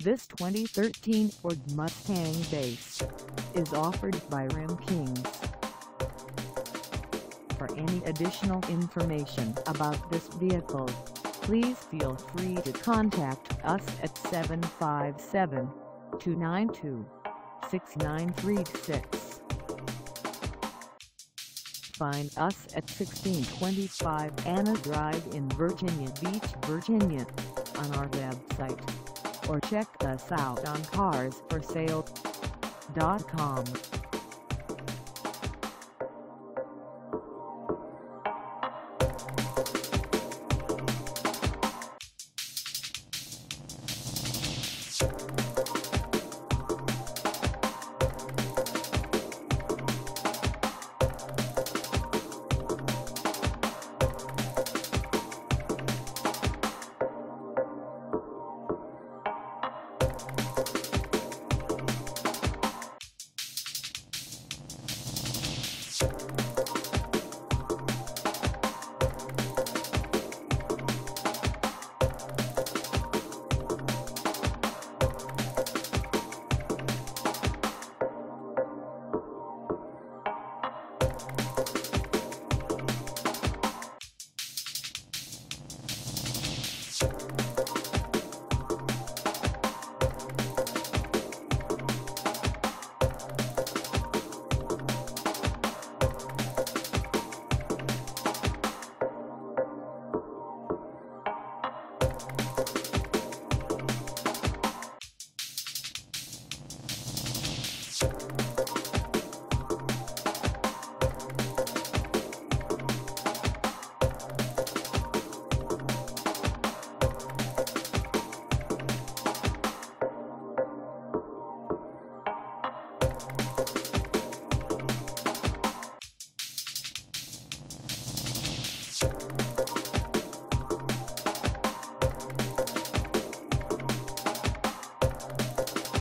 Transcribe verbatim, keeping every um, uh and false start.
This twenty thirteen Ford Mustang Base is offered by Rim Kings. For any additional information about this vehicle, please feel free to contact us at seven five seven, two nine two, six nine three six. Find us at sixteen twenty-five Donna Drive in Virginia Beach, Virginia, on our website, or check us out on cars for sale dot com. You